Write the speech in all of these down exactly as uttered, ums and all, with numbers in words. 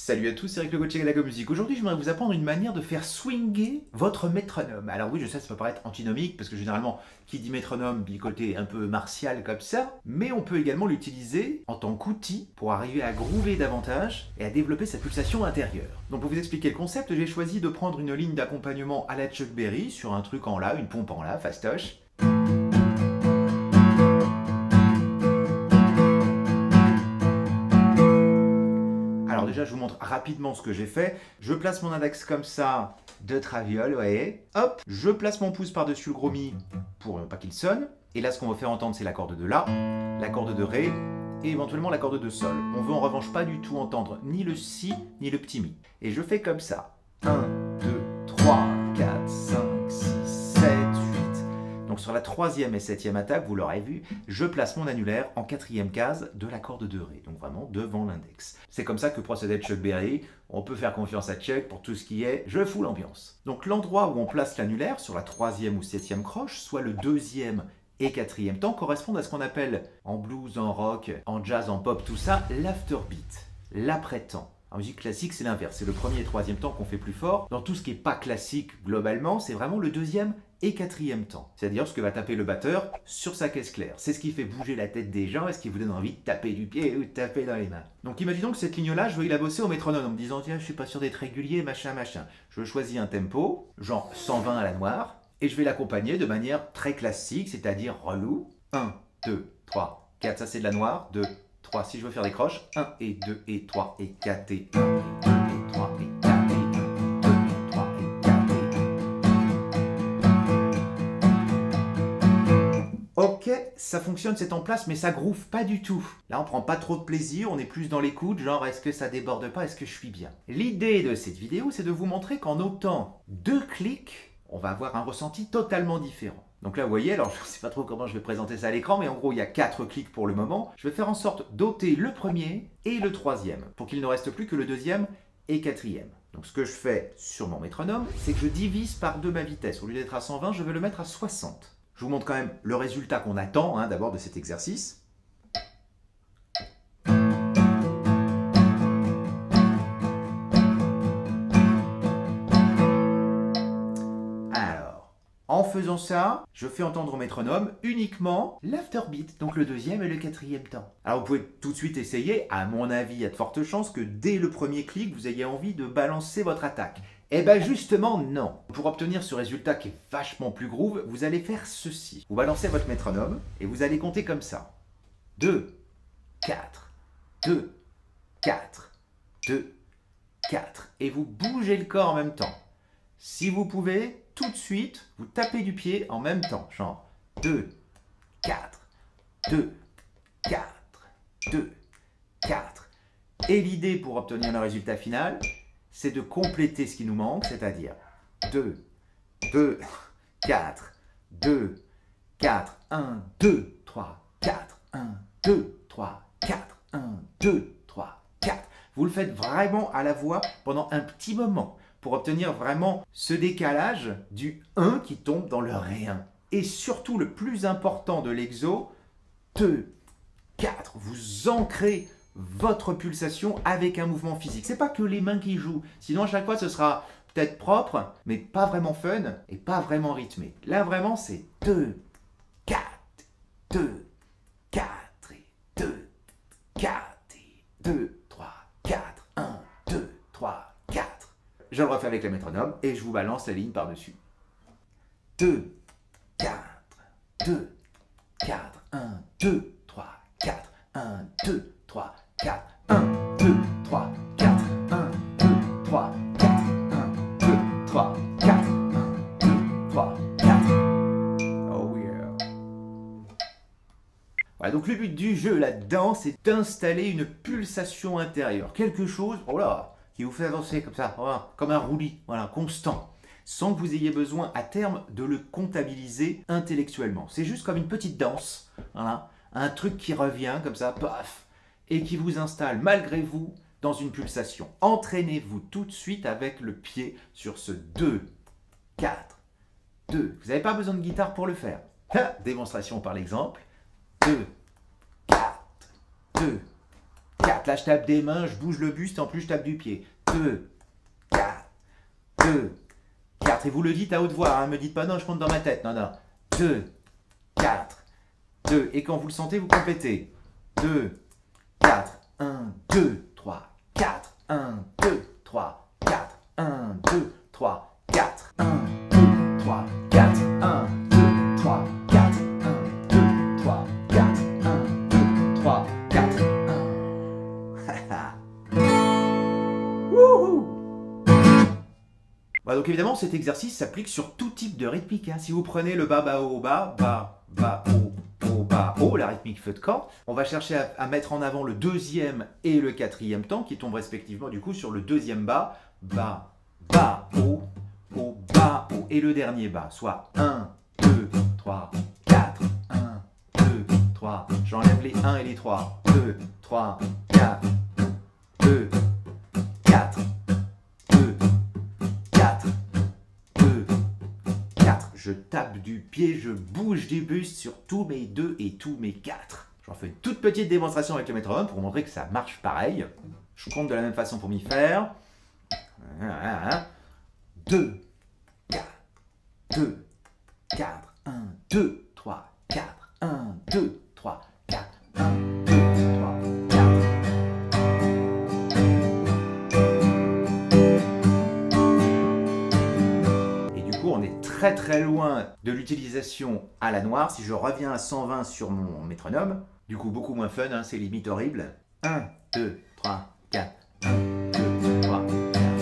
Salut à tous, c'est Eric le coach Galago Musique. Aujourd'hui, j'aimerais vous apprendre une manière de faire swinger votre métronome. Alors oui, je sais, ça peut paraître antinomique, parce que généralement, qui dit métronome, dit côté un peu martial comme ça, mais on peut également l'utiliser en tant qu'outil pour arriver à groover davantage et à développer sa pulsation intérieure. Donc pour vous expliquer le concept, j'ai choisi de prendre une ligne d'accompagnement à la Chuck Berry sur un truc en La, une pompe en La, fastoche. Alors déjà, je vous montre rapidement ce que j'ai fait. Je place mon index comme ça, de traviole, vous voyez. Hop, je place mon pouce par-dessus le gros mi pour euh, pas qu'il sonne. Et là, ce qu'on va faire entendre, c'est la corde de La, la corde de Ré et éventuellement la corde de Sol. On veut en revanche pas du tout entendre ni le Si, ni le petit Mi. Et je fais comme ça. un, deux, trois, quatre, cinq, six, sept, huit. Donc sur la troisième et septième attaque, vous l'aurez vu, je place mon annulaire en quatrième case de la corde de Ré, donc vraiment devant l'index. C'est comme ça que procédait Chuck Berry. On peut faire confiance à Chuck pour tout ce qui est je fous l'ambiance. Donc l'endroit où on place l'annulaire, sur la troisième ou septième croche, soit le deuxième et quatrième temps, correspondent à ce qu'on appelle en blues, en rock, en jazz, en pop, tout ça, l'afterbeat, l'après-temps. En musique classique, c'est l'inverse, c'est le premier et troisième temps qu'on fait plus fort. Dans tout ce qui n'est pas classique globalement, c'est vraiment le deuxième et quatrième temps. C'est-à-dire ce que va taper le batteur sur sa caisse claire. C'est ce qui fait bouger la tête des gens et ce qui vous donne envie de taper du pied ou de taper dans les mains. Donc imaginons que cette ligne-là, je veux la bosser au métronome en me disant tiens, je suis pas sûr d'être régulier, machin, machin. Je choisis un tempo, genre cent vingt à la noire, et je vais l'accompagner de manière très classique, c'est-à-dire relou. un, deux, trois, quatre, ça c'est de la noire, deux, trois, si je veux faire des croches, un et deux et trois et quatre et un et deux et trois et quatre et un et deux et trois et quatre et... Ok, ça fonctionne, c'est en place, mais ça groove pas du tout. Là, on prend pas trop de plaisir, on est plus dans l'écoute, genre est-ce que ça déborde pas, est-ce que je suis bien? L'idée de cette vidéo, c'est de vous montrer qu'en notant deux clics, on va avoir un ressenti totalement différent. Donc là, vous voyez, alors je ne sais pas trop comment je vais présenter ça à l'écran, mais en gros, il y a quatre clics pour le moment. Je vais faire en sorte d'ôter le premier et le troisième, pour qu'il ne reste plus que le deuxième et quatrième. Donc ce que je fais sur mon métronome, c'est que je divise par deux ma vitesse. Au lieu d'être à cent vingt, je vais le mettre à soixante. Je vous montre quand même le résultat qu'on attend hein, d'abord de cet exercice. En faisant ça, je fais entendre au métronome uniquement l'afterbeat, donc le deuxième et le quatrième temps. Alors vous pouvez tout de suite essayer, à mon avis, il y a de fortes chances que dès le premier clic, vous ayez envie de balancer votre attaque. Eh bien justement non. Pour obtenir ce résultat qui est vachement plus groove, vous allez faire ceci. Vous balancez votre métronome et vous allez compter comme ça. deux, quatre, deux, quatre, deux, quatre. Et vous bougez le corps en même temps. Si vous pouvez, tout de suite, vous tapez du pied en même temps. Genre deux, quatre, deux, quatre, deux, quatre. Et l'idée pour obtenir le résultat final, c'est de compléter ce qui nous manque, c'est-à-dire deux, deux, quatre, deux, quatre, un, deux, trois, quatre, un, deux, trois, quatre, un, deux, trois, quatre. Vous le faites vraiment à la voix pendant un petit moment, pour obtenir vraiment ce décalage du un qui tombe dans le rien. Et surtout, le plus important de l'exo, deux, quatre, vous ancrez votre pulsation avec un mouvement physique. C'est pas que les mains qui jouent, sinon à chaque fois ce sera peut-être propre, mais pas vraiment fun et pas vraiment rythmé. Là vraiment c'est deux, quatre, deux, quatre et deux, quatre et deux, trois, quatre, un, deux, trois, quatre. Je le refais avec le métronome et je vous balance la ligne par-dessus. deux, quatre, deux, quatre, un, deux, trois, quatre, un, deux, trois, quatre, un, deux, trois, quatre, un, deux, trois, quatre, un, deux, trois, quatre, un, deux, trois, quatre. Oh yeah. Voilà, donc le but du jeu là-dedans, c'est d'installer une pulsation intérieure. Quelque chose, oh là, qui vous fait avancer comme ça, voilà, comme un roulis, voilà, constant, sans que vous ayez besoin à terme de le comptabiliser intellectuellement. C'est juste comme une petite danse, voilà, un truc qui revient comme ça, paf, et qui vous installe malgré vous dans une pulsation. Entraînez-vous tout de suite avec le pied sur ce deux, quatre, deux. Vous n'avez pas besoin de guitare pour le faire. Ha, démonstration par l'exemple. deux, quatre, deux, quatre. Là, je tape des mains, je bouge le buste et en plus, je tape du pied. deux, quatre, deux, quatre. Et vous le dites à haute voix, hein, me dites pas non, je compte dans ma tête. Non, non. deux, quatre, deux. Et quand vous le sentez, vous complétez. deux, quatre, un, deux, trois, quatre, un, deux, trois, quatre, un, deux, trois, quatre, un, deux, trois, quatre, un, deux, trois, quatre, un, deux, trois, quatre, un, deux, trois, quatre, un. Wouhou! Bah donc évidemment, cet exercice s'applique sur tout type de rythmique. Hein. Si vous prenez le bas, bas, haut, bas, bas, bas, haut, haut, bas, haut, la rythmique feu de camp, on va chercher à, à mettre en avant le deuxième et le quatrième temps qui tombent respectivement du coup sur le deuxième bas, bas, bas, haut, haut, bas, haut, et le dernier bas, soit un, deux, trois, quatre, un, deux, trois, j'enlève les un et les trois, deux, trois, quatre, deux, quatre, deux, quatre, deux, quatre. Je tape du pied, je bouge du buste sur tous mes deux et tous mes quatre. J'en fais une toute petite démonstration avec le métronome pour montrer que ça marche pareil. Je compte de la même façon pour m'y faire. deux, quatre, deux, quatre, un, deux, trois, quatre, un, deux, trois, quatre, un, deux, trois, quatre. Et du coup, on est très très loin de l'utilisation à la noire. Si je reviens à cent vingt sur mon métronome, du coup beaucoup moins fun, hein, c'est limite horrible. un, deux, trois, quatre, un, deux, trois, quatre.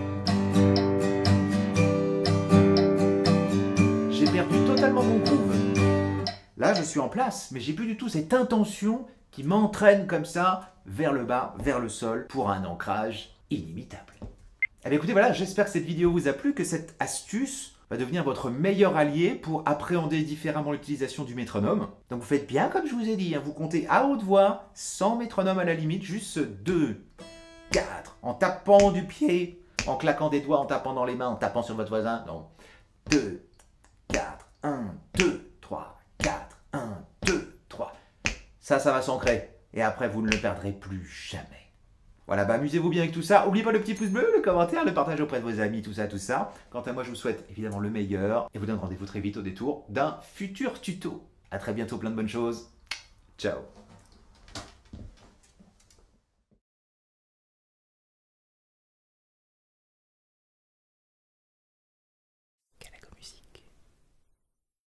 J'ai perdu totalement mon groove. Là, je suis en place, mais j'ai plus du tout cette intention qui m'entraîne comme ça vers le bas, vers le sol, pour un ancrage inimitable. Eh bien écoutez, voilà, j'espère que cette vidéo vous a plu, que cette astuce va devenir votre meilleur allié pour appréhender différemment l'utilisation du métronome. Donc vous faites bien comme je vous ai dit, hein, vous comptez à haute voix, sans métronome à la limite, juste deux, quatre, en tapant du pied, en claquant des doigts, en tapant dans les mains, en tapant sur votre voisin. Donc deux, quatre, un, deux, trois, quatre, un, deux, trois. Ça, ça va s'ancrer. Et après, vous ne le perdrez plus jamais. Voilà, bah amusez-vous bien avec tout ça. N'oubliez pas le petit pouce bleu, le commentaire, le partage auprès de vos amis, tout ça, tout ça. Quant à moi, je vous souhaite évidemment le meilleur et vous donne rendez-vous très vite au détour d'un futur tuto. A très bientôt, plein de bonnes choses. Ciao.